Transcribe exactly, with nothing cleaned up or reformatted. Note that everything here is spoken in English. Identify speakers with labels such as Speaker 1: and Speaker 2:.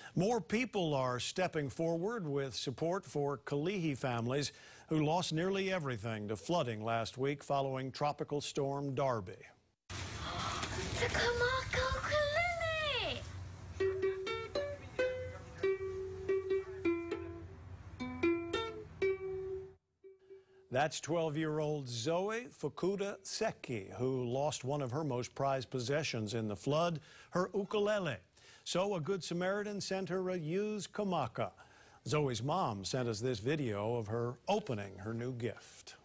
Speaker 1: More people are stepping forward with support for Kalihi families who lost nearly everything to flooding last week following Tropical Storm Darby.
Speaker 2: The Kamaka Ukulele!
Speaker 1: That's twelve-year-old Zoe Fukuda-Seki, who lost one of her most prized possessions in the flood, her ukulele. So a Good Samaritan sent her a used Kamaka. Zoe's mom sent us this video of her opening her new gift.